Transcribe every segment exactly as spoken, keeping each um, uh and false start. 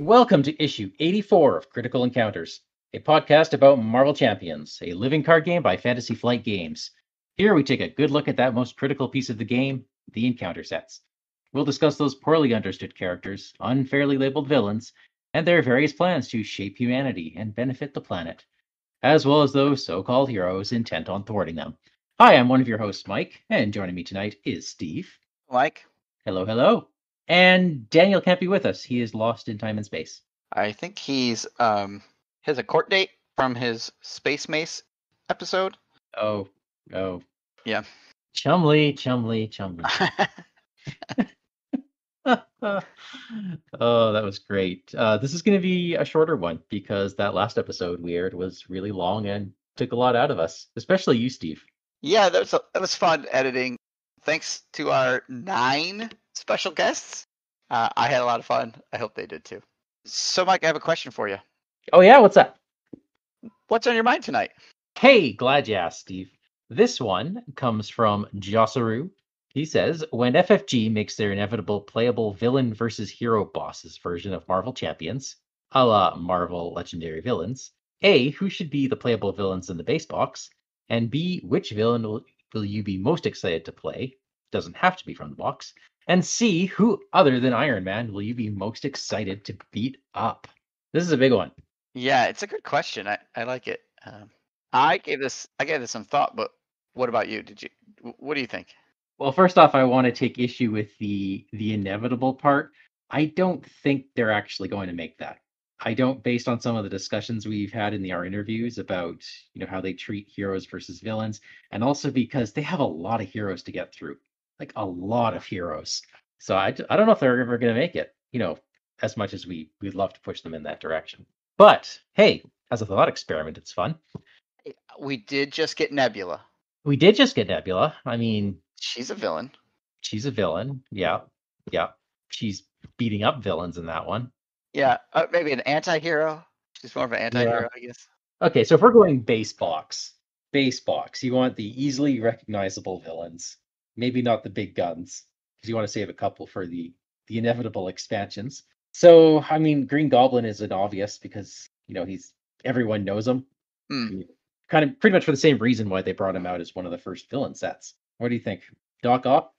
Welcome to issue eighty-four of Critical Encounters, a podcast about Marvel Champions, a living card game by Fantasy Flight Games. Here we take a good look at that most critical piece of the game, the encounter sets. We'll discuss those poorly understood characters, unfairly labeled villains, and their various plans to shape humanity and benefit the planet, as well as those so-called heroes intent on thwarting them. Hi, I'm one of your hosts, Mike, and joining me tonight is Steve. Mike. Hello, hello. And Daniel can't be with us. He is lost in time and space. I think he's um has a court date from his Space Mace episode. Oh, oh. Yeah. Chumley, Chumley, Chumley. Oh, that was great. Uh, this is going to be a shorter one because that last episode we aired was really long and took a lot out of us, especially you, Steve. Yeah, that was a, that was fun editing. Thanks to our nine special guests. Uh, I had a lot of fun. I hope they did too. So, Mike, I have a question for you. Oh, yeah? What's up? What's on your mind tonight? Hey, glad you asked, Steve. This one comes from Josaru. He says, when F F G makes their inevitable playable villain versus hero bosses version of Marvel Champions, a la Marvel Legendary Villains, A, who should be the playable villains in the base box, and B, which villain will, will you be most excited to play? Doesn't have to be from the box. And C, who other than Iron Man will you be most excited to beat up? This is a big one. Yeah, it's a good question. I, I like it. Um, I gave this I gave this some thought, but what about you? Did you? What do you think? Well, first off, I want to take issue with the the inevitable part. I don't think they're actually going to make that. I don't, based on some of the discussions we've had in the, our interviews about, you know, how they treat heroes versus villains, and also because they have a lot of heroes to get through, like a lot of heroes. So I, I don't know if they're ever going to make it, you know, as much as we, we'd love to push them in that direction. But hey, as a thought experiment, it's fun. We did just get Nebula. We did just get Nebula. I mean, she's a villain. She's a villain. Yeah. Yeah. She's beating up villains in that one. Yeah. Uh, maybe an anti-hero. She's more of an anti-hero, yeah. I guess. Okay. So if we're going base box, base box, you want the easily recognizable villains. Maybe not the big guns, because you want to save a couple for the, the inevitable expansions. So, I mean, Green Goblin is an obvious because, you know, he's everyone knows him. Mm. I mean, kind of pretty much for the same reason why they brought him out as one of the first villain sets. What do you think? Doc Ock?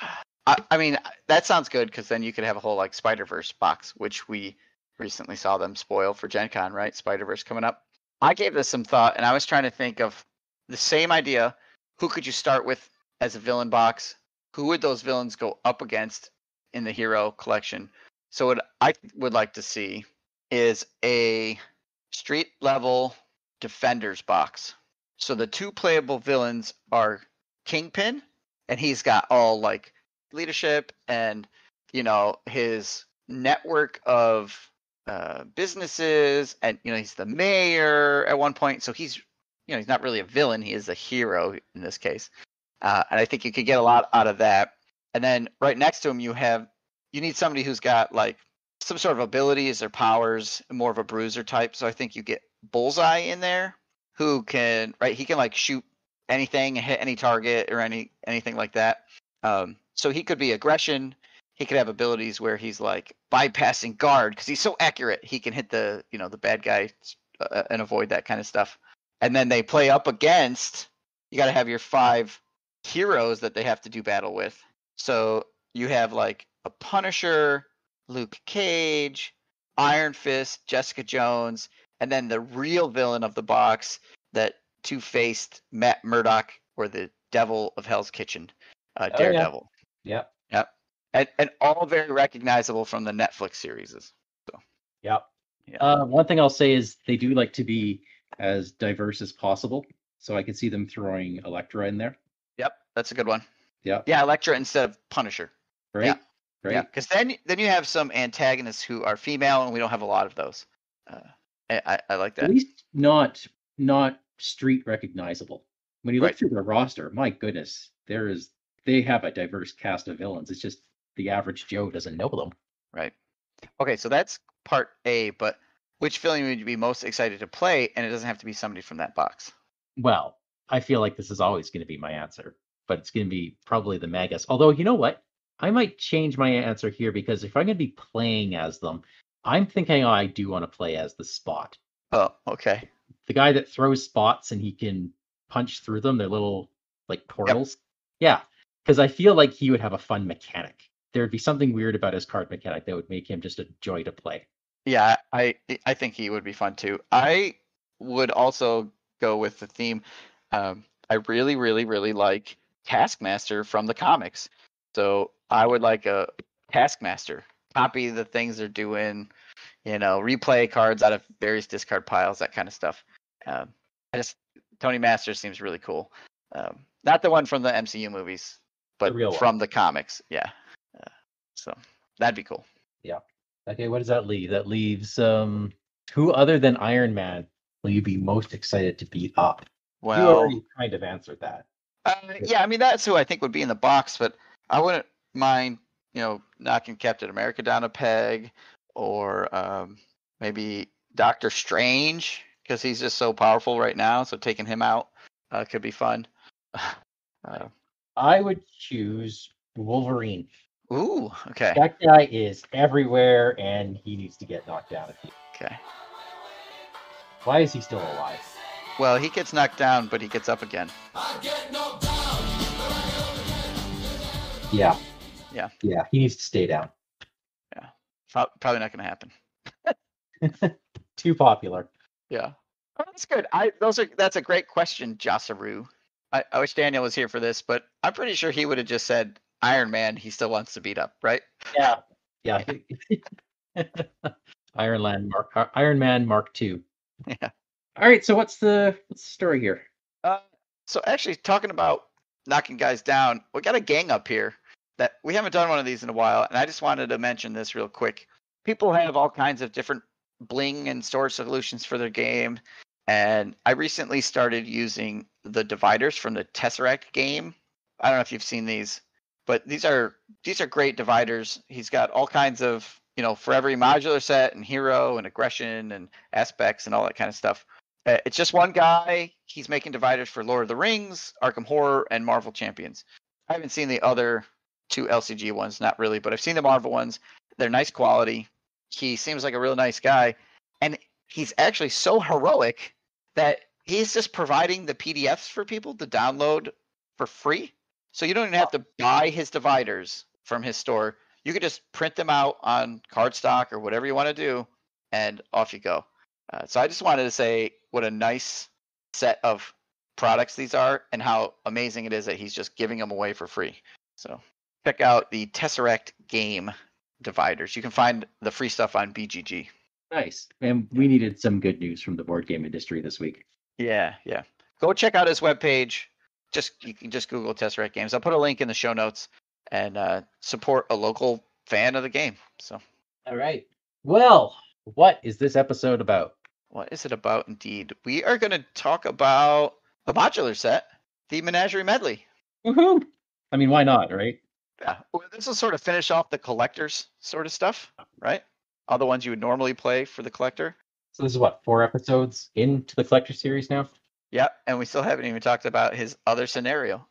I, I mean, that sounds good because then you could have a whole like Spider-Verse box, which we recently saw them spoil for Gen Con, right? Spider-Verse coming up. I gave this some thought and I was trying to think of the same idea. Who could you start with as a villain box? Who would those villains go up against in the hero collection? So what I would like to see is a street level Defenders box. So the two playable villains are Kingpin, and he's got all like leadership and, you know, his network of uh, businesses, and, you know, he's the mayor at one point. So he's, you know, he's not really a villain. He is a hero in this case. Uh, and I think you could get a lot out of that. And then right next to him, you have, you need somebody who's got like some sort of abilities or powers, more of a bruiser type. So I think you get Bullseye in there, who can, right, he can like shoot anything, hit any target or any anything like that. Um, so he could be aggression. He could have abilities where he's like bypassing guard because he's so accurate. He can hit the, you know, the bad guy uh, and avoid that kind of stuff. And then they play up against, you got to have your five heroes that they have to do battle with. So you have like a Punisher, Luke Cage, Iron Fist, Jessica Jones, and then the real villain of the box, that two-faced Matt Murdock, or the Devil of Hell's Kitchen, uh, Oh, Daredevil. Yeah. Yep. Yep. And, and all very recognizable from the Netflix series. So. Yep. Yeah. Uh, one thing I'll say is they do like to be as diverse as possible. So I could see them throwing Elektra in there. Yep, that's a good one. Yeah. Yeah, Elektra instead of Punisher. Right. Yeah. Right. Yeah, because then then you have some antagonists who are female, and we don't have a lot of those. Uh, I, I like that. At least not not street recognizable. When you look Right. through their roster, my goodness, there is they have a diverse cast of villains. It's just the average Joe doesn't know them. Right. Okay, so that's part A, but which villain would you be most excited to play? And it doesn't have to be somebody from that box. Well, I feel like this is always going to be my answer, but it's going to be probably the Magus. Although, you know what? I might change my answer here because if I'm going to be playing as them, I'm thinking I do want to play as the Spot. Oh, okay. The guy that throws spots and he can punch through them. They're little like Yep. portals. Yeah, because I feel like he would have a fun mechanic. There would be something weird about his card mechanic that would make him just a joy to play. Yeah, I I think he would be fun too. I would also go with the theme. Um, I really, really, really like Taskmaster from the comics. So I would like a Taskmaster. Copy the things they're doing, you know, replay cards out of various discard piles, that kind of stuff. Um, I just Tony Masters seems really cool. Um, not the one from the M C U movies, The but real one. from the comics. Yeah. Uh, so that'd be cool. Yeah. Okay, what does that leave? That leaves um who other than Iron Man will you be most excited to beat up? You Well, already kind of answered that. uh, yeah, I mean that's who I think would be in the box, but I wouldn't mind, you know, knocking Captain America down a peg, or um, maybe Doctor Strange because he's just so powerful right now. So taking him out uh, could be fun. Uh, I would choose Wolverine. ooh, okay, That guy is everywhere and he needs to get knocked down. okay. Why is he still alive? Well, he gets knocked down, but he gets up again. Yeah. Yeah. Yeah, he needs to stay down. Yeah, Pro- probably not going to happen. Too popular. Yeah. Oh, that's good. I those are that's a great question, Josaru. I, I wish Daniel was here for this, but I'm pretty sure he would have just said Iron Man. He still wants to beat up, right? Yeah. Yeah. Iron Man Mark uh, Iron Man Mark two. Yeah. All right, so what's the what's the story here? Uh, so actually, talking about knocking guys down, we got a gang up here that we haven't done one of these in a while, and I just wanted to mention this real quick. People have all kinds of different bling and storage solutions for their game, and I recently started using the dividers from the Tesseract game. I don't know if you've seen these, but these are these are great dividers. He's got all kinds of, you know, for every modular set and hero and aggression and aspects and all that kind of stuff. Uh, it's just one guy. He's making dividers for Lord of the Rings, Arkham Horror, and Marvel Champions. I haven't seen the other two L C G ones, not really, but I've seen the Marvel ones. They're nice quality. He seems like a real nice guy, and he's actually so heroic that he's just providing the P D Fs for people to download for free. So you don't even have to buy his dividers from his store. You could just print them out on cardstock or whatever you want to do, and off you go. Uh, so I just wanted to say what a nice set of products these are, and how amazing it is that he's just giving them away for free. So check out the Tesseract game dividers. You can find the free stuff on B G G. Nice. And we needed some good news from the board game industry this week. Yeah, yeah. Go check out his webpage. Just you can just Google Tesseract Games. I'll put a link in the show notes, and uh, support a local fan of the game. So, all right. Well, what is this episode about? What is it about, indeed? We are going to talk about a modular set, the Menagerie Medley. Woohoo! I mean, why not, right? Yeah. Well, this will sort of finish off the collector's sort of stuff, right? All the ones you would normally play for the collector. So this is what, four episodes into the collector series now? Yeah, and we still haven't even talked about his other scenario.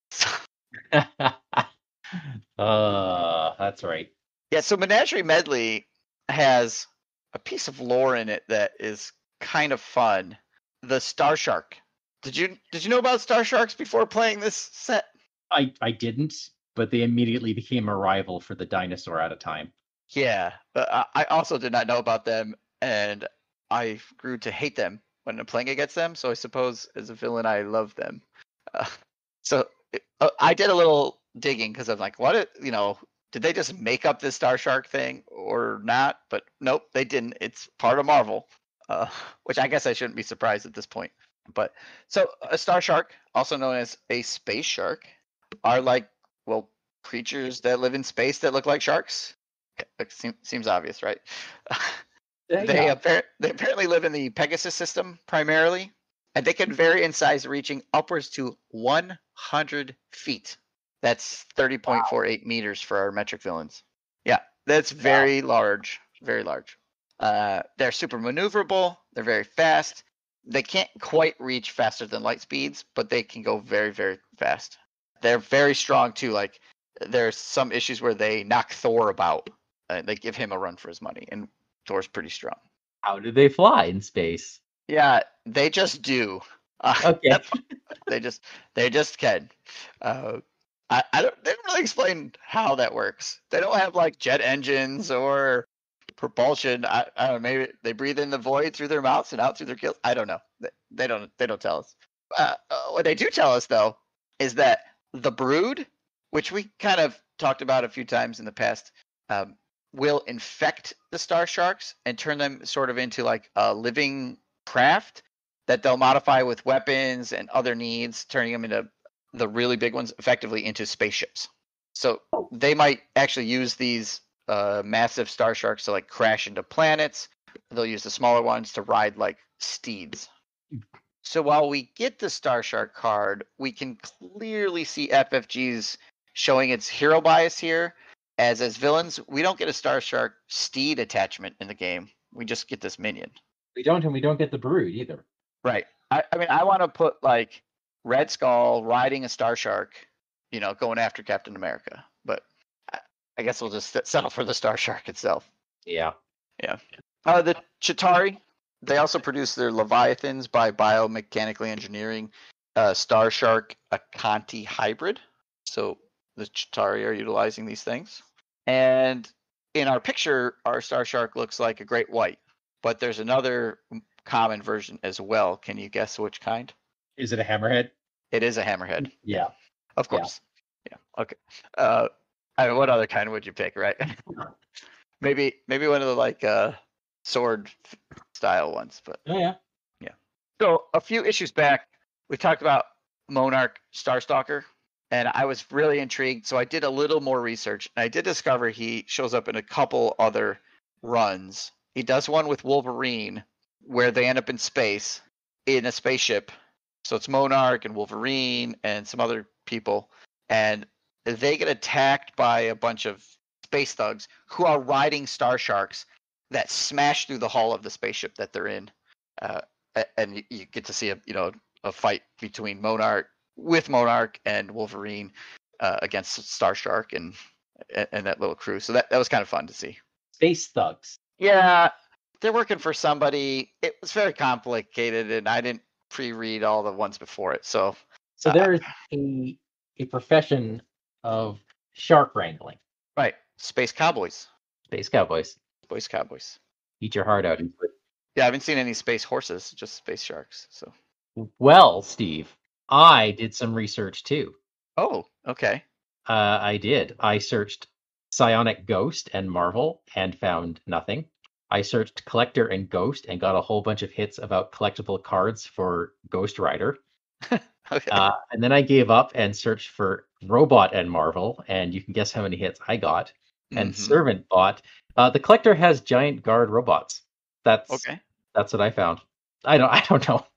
uh, that's right. Yeah, so Menagerie Medley has a piece of lore in it that is kind of fun. The Star Shark. Did you did you know about Star Sharks before playing this set? I, I didn't, but they immediately became a rival for the dinosaur at a time. Yeah, but I I also did not know about them, and I grew to hate them when I'm playing against them. So I suppose as a villain, I love them. Uh, so uh, I did a little digging because I'm like, what? It, you know, did they just make up this Star Shark thing or not? But nope, they didn't. It's part of Marvel, uh, which I guess I shouldn't be surprised at this point. But so a Star Shark, also known as a space shark, are like, well, creatures that live in space that look like sharks. It seems, seems obvious, right? They, yeah. appar- they apparently live in the Pegasus system primarily, and they can vary in size, reaching upwards to one hundred feet. That's thirty point four eight wow. meters for our metric villains. Yeah, that's very wow. large, very large. Uh, they're super maneuverable. They're very fast. They can't quite reach faster than light speeds, but they can go very, very fast. They're very strong too. Like there's some issues where they knock Thor about. Uh, they give him a run for his money, and Thor's pretty strong. How do they fly in space? Yeah, they just do. Uh, Okay. they just they just can. Uh, I, I don't. They don't really explain how that works. They don't have like jet engines or propulsion. I, I don't know. Maybe they breathe in the void through their mouths and out through their gills. I don't know. They, they don't. They don't tell us. Uh, uh, what they do tell us though is that the brood, which we kind of talked about a few times in the past, um, will infect the star sharks and turn them sort of into like a living craft that they'll modify with weapons and other needs, turning them into the really big ones effectively into spaceships. So they might actually use these uh, massive star sharks to like crash into planets. They'll use the smaller ones to ride like steeds. So while we get the Star Shark card, we can clearly see F F G's showing its hero bias here. As as villains, we don't get a Star Shark steed attachment in the game. We just get this minion. We don't, and we don't get the brood either. Right. I, I mean, I want to put like Red Skull riding a Star Shark, you know, going after Captain America. But I, I guess we'll just settle for the Star Shark itself. Yeah. Yeah. Uh, the Chitauri, they also produce their Leviathans by biomechanically engineering uh, Star Shark Akanti hybrid. So the Chitauri are utilizing these things. And in our picture, our Star Shark looks like a great white. But there's another common version as well. Can you guess which kind? Is it a hammerhead? It is a hammerhead. Yeah. Of course. Yeah. yeah. Okay. Uh, I mean, what other kind would you pick, right? maybe maybe one of the like uh, sword style ones, but oh yeah. Yeah. So a few issues back, we talked about Monarch Starstalker, and I was really intrigued. So I did a little more research, and I did discover he shows up in a couple other runs. He does one with Wolverine, where they end up in space in a spaceship. So it's Monarch and Wolverine and some other people, and they get attacked by a bunch of space thugs who are riding Star Sharks that smash through the hull of the spaceship that they're in. Uh, and you get to see a you know a fight between Monarch with Monarch and Wolverine uh, against Starshark and and that little crew. So that, that was kind of fun to see. Space thugs. Yeah, they're working for somebody. It was very complicated, and I didn't pre-read all the ones before it. So so uh, there's a a profession of shark wrangling. Right, space cowboys. Space cowboys. Space cowboys. Eat your heart out. Yeah, I haven't seen any space horses, just space sharks. So. Well, Steve, I did some research too. Oh, okay. Uh, I did. I searched Psionic Ghost and Marvel and found nothing. I searched Collector and Ghost and got a whole bunch of hits about collectible cards for Ghost Rider. okay. Uh, and then I gave up and searched for Robot and Marvel, and you can guess how many hits I got. And mm-hmm. Servant Bot. Uh, the Collector has giant guard robots. That's okay. That's what I found. I don't. I don't know.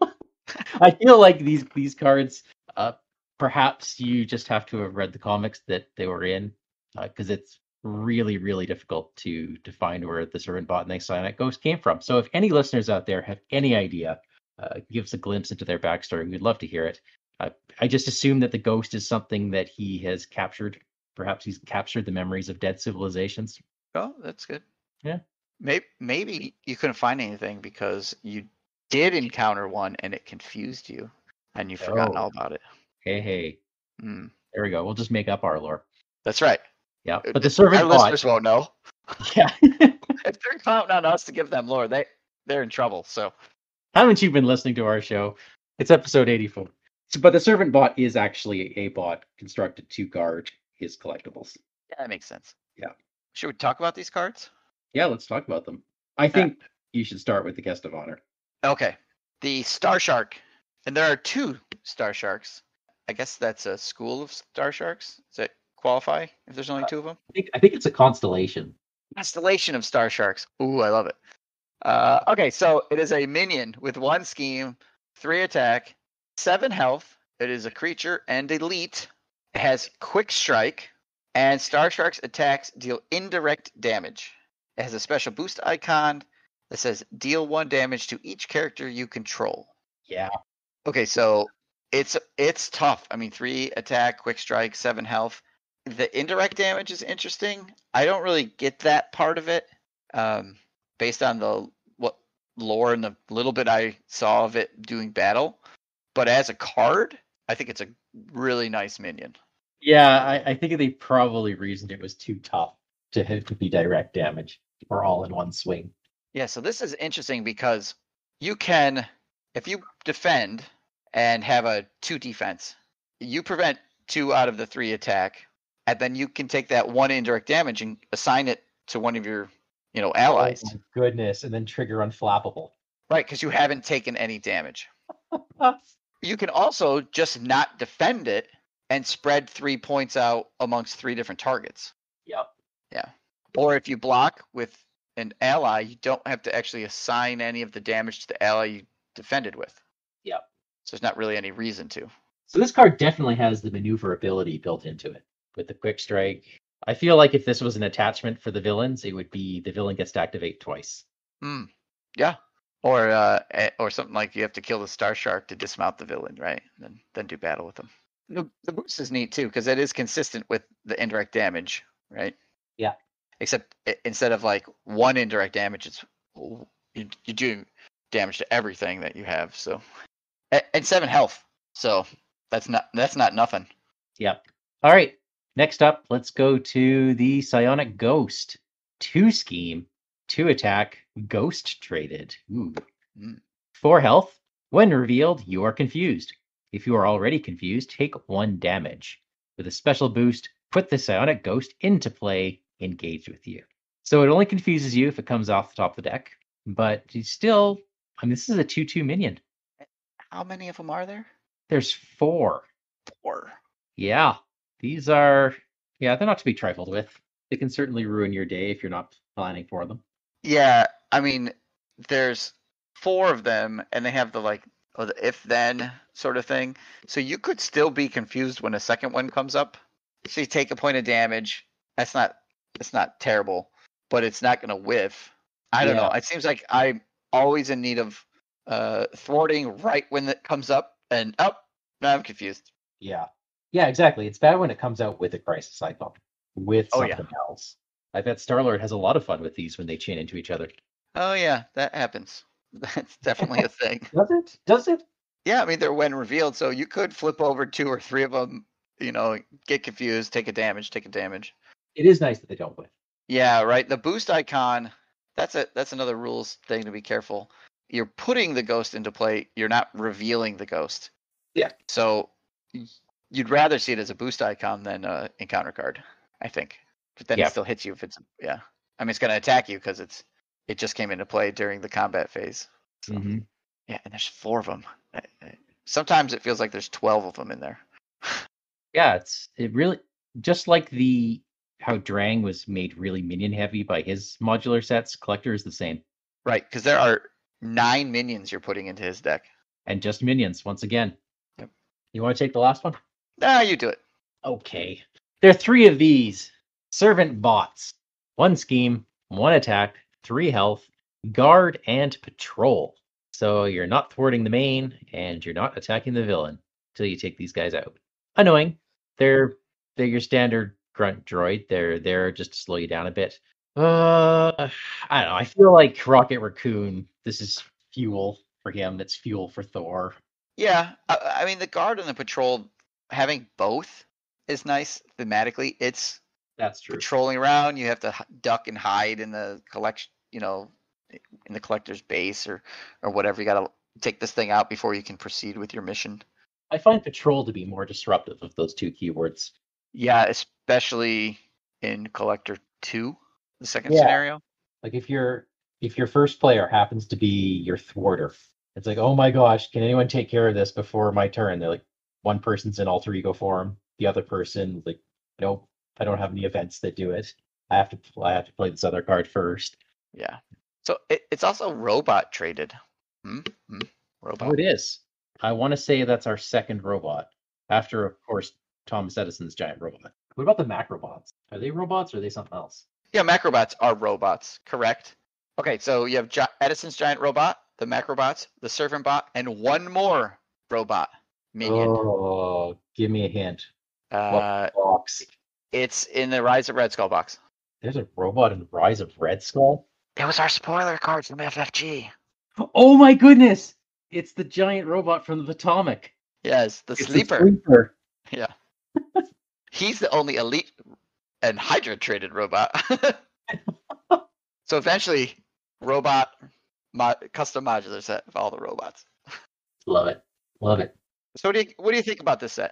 I feel like these these cards. Uh, perhaps you just have to have read the comics that they were in, because uh, it's really really difficult to to find where the Servant Bot and the Psionic Ghost came from. So if any listeners out there have any idea, uh, give us a glimpse into their backstory. We'd love to hear it. Uh, I just assume that the ghost is something that he has captured. Perhaps he's captured the memories of dead civilizations. Oh, that's good. Yeah. Maybe maybe you couldn't find anything because you did encounter one and it confused you and you've forgotten Oh. all about it. Hey, hey. Mm. There we go. We'll just make up our lore. That's right. Yeah, but the Servant Our Bot. listeners won't know. Yeah. If they're counting on us to give them lore, they they're in trouble. So. Haven't you been listening to our show? It's episode eighty-four. So, but the Servant Bot is actually a bot constructed to guard his collectibles. Yeah, that makes sense. Yeah. Should we talk about these cards? Yeah, let's talk about them. I think uh, you should start with the guest of honor. Okay. The Star Shark. And there are two Star Sharks. I guess that's a school of Star Sharks. Does that qualify if there's only two of them? I think I think it's a constellation. Constellation of Star Sharks. Ooh, I love it. Uh, okay, so it is a minion with one scheme, three attack, seven health. It is a creature and elite. It has quick strike, and Star Shark's attacks deal indirect damage. It has a special boost icon that says deal one damage to each character you control. Yeah. Okay, so it's it's tough. I mean, three attack, quick strike, seven health. The indirect damage is interesting. I don't really get that part of it. Um, based on the what lore and the little bit I saw of it doing battle. But as a card, I think it's a really nice minion. Yeah, I, I think they probably reasoned it was too tough to hit to be direct damage or all in one swing. Yeah, so this is interesting because you can, if you defend and have a two defense, you prevent two out of the three attack, and then you can take that one indirect damage and assign it to one of your, you know, allies. Oh my goodness, and then trigger unflappable. Right, because you haven't taken any damage. You can also just not defend it and spread three points out amongst three different targets. Yep. Yeah. Or if you block with an ally, you don't have to actually assign any of the damage to the ally you defended with. Yep. So there's not really any reason to. So this card definitely has the maneuverability built into it with the quick strike. I feel like if this was an attachment for the villains, it would be the villain gets to activate twice. Hmm. Yeah. Or uh, or something like you have to kill the Star Shark to dismount the villain, right? And then then do battle with them. The, the boost is neat too because it is consistent with the indirect damage, right? Yeah. Except instead of like one indirect damage, it's you, you do damage to everything that you have. So and seven health. So that's not that's not nothing. Yep. All right. Next up, let's go to the Psionic Ghost. Two scheme, two attack, ghost traded. Ooh. Mm. Four health. When revealed, you are confused. If you are already confused, take one damage. With a special boost, put the Psionic Ghost into play, engaged with you. So it only confuses you if it comes off the top of the deck, but you still, I mean, this is a two two minion. How many of them are there? There's four. Four. Yeah, these are, yeah, they're not to be trifled with. They can certainly ruin your day if you're not planning for them. Yeah, I mean, there's four of them, and they have the like, oh, the if-then sort of thing. So you could still be confused when a second one comes up. So you take a point of damage. That's not, it's not terrible, but it's not going to whiff. I don't Yeah. know. It seems like I'm always in need of uh, thwarting right when it comes up, and up, oh, now I'm confused. Yeah. Yeah, exactly. It's bad when it comes out with a crisis icon, with Oh, something yeah. else. I bet Star-Lord has a lot of fun with these when they chain into each other. Oh yeah, that happens. That's definitely a thing. Does it? Does it? Yeah, I mean they're when revealed, so you could flip over two or three of them. You know, get confused, take a damage, take a damage. It is nice that they don't win. Yeah, right. The boost icon. That's a that's another rules thing to be careful. You're putting the ghost into play. You're not revealing the ghost. Yeah. So you'd rather see it as a boost icon than an encounter card, I think. But then Yeah. it still hits you if it's yeah. I mean, it's going to attack you because it's it just came into play during the combat phase. So, mm-hmm. Yeah, and there's four of them. Sometimes it feels like there's twelve of them in there. Yeah, it's it really just like the how Drang was made really minion heavy by his modular sets. Collector is the same. Right, because there are nine minions you're putting into his deck. And just minions once again. Yep. You want to take the last one? Nah, you do it. Okay. There are three of these. Servant bots. One scheme, one attack, three health, guard, and patrol. So you're not thwarting the main, and you're not attacking the villain until you take these guys out. Annoying. They're they're your standard grunt droid. They're there just to slow you down a bit. Uh, I don't know. I feel like Rocket Raccoon, this is fuel for him. That's fuel for Thor. Yeah, I, I mean the guard and the patrol having both is nice thematically. It's That's true. Patrolling around, you have to duck and hide in the collection, you know, in the collector's base or or whatever. You got to take this thing out before you can proceed with your mission. I find patrol to be more disruptive of those two keywords. Yeah, especially in collector two, the second Yeah. scenario. Like if your if your first player happens to be your thwarter, it's like, oh my gosh, can anyone take care of this before my turn? They're like, one person's in alter ego form, the other person like, nope, I don't have any events that do it. I have to I have to play this other card first. Yeah. So it, it's also robot traded. Hmm? Hmm? Robot. Oh, it is. I want to say that's our second robot. After, of course, Thomas Edison's giant robot. What about the Macrobots? Are they robots or are they something else? Yeah, Macrobots are robots, correct? Okay, so you have Gi- Edison's giant robot, the Macrobots, the Servant Bot, and one more robot minion. Oh, give me a hint. Uh, What box? it's in the Rise of Red Skull box. There's a robot in Rise of Red Skull? It was our spoiler card from F F G. Oh my goodness! It's the giant robot from the Potomac. Yes, the It's sleeper. The sleeper. Yeah. He's the only elite and Hydra traded robot. So eventually, robot mo- custom modular set of all the robots. Love it. Love it. So what do you what do you think about this set?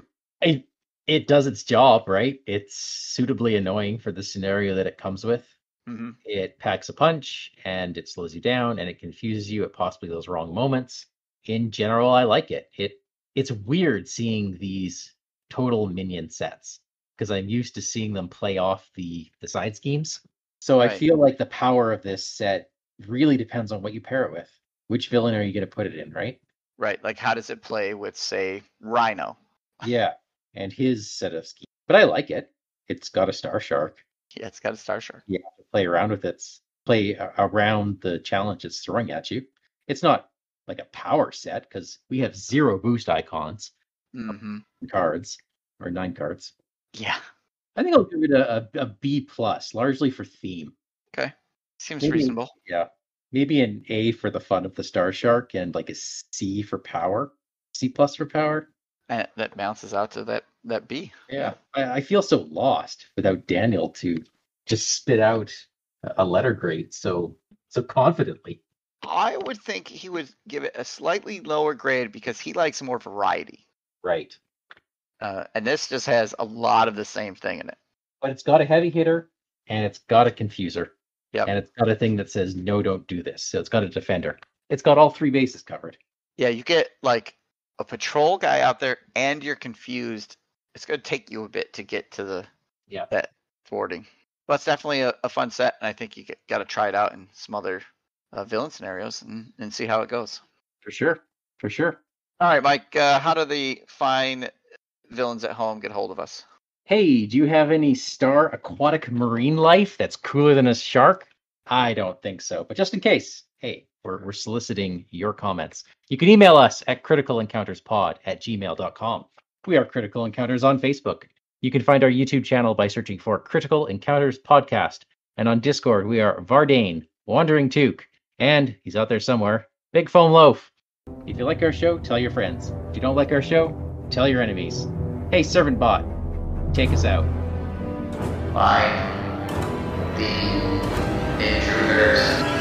I, it does its job, right? It's suitably annoying for the scenario that it comes with. Mm-hmm. It packs a punch and it slows you down and it confuses you at possibly those wrong moments. In general, I like it. It it's weird seeing these total minion sets because I'm used to seeing them play off the the side schemes. So Right. I feel like the power of this set really depends on what you pair it with. Which villain are you going to put it in, right? Right. Like how does it play with, say, Rhino? Yeah, and his set of schemes. But I like it. It's got a Star Shark. Yeah, it's got a Star Shark. You have to play around with it. Play a- around the challenge it's throwing at you. It's not like a power set because we have zero boost icons, Mm-hmm. cards, or nine cards. Yeah. I think I'll give it a, a, a B plus, largely for theme. Okay. Seems Maybe- reasonable. Yeah, maybe an A for the fun of the Star Shark, and like a C for power, C plus for power. And that bounces out to that that B. Yeah, I, I feel so lost without Daniel to just spit out a letter grade so so confidently. I would think he would give it a slightly lower grade because he likes more variety. Right. Uh, and this just has a lot of the same thing in it. But it's got a heavy hitter and it's got a confuser. Yep. And it's got a thing that says no, don't do this. So it's got a defender. It's got all three bases covered. Yeah, you get like a patrol guy out there and you're confused. It's going to take you a bit to get to the Yeah. that thwarting. But it's definitely a, a fun set, and I think you got to try it out in some other uh, villain scenarios and, and see how it goes. For sure. For sure. All right, Mike, uh, how do the fine villains at home get hold of us? Hey, do you have any star aquatic marine life that's cooler than a shark? I don't think so, but just in case, hey, we're, we're soliciting your comments. You can email us at criticalencounterspod at gmail dot com. We are Critical Encounters on Facebook. You can find our YouTube channel by searching for Critical Encounters Podcast. And on Discord, we are Vardane, Wandering Took, and he's out there somewhere, Big Foam Loaf. If you like our show, tell your friends. If you don't like our show, tell your enemies. Hey, Servant Bot, take us out. By the intruders.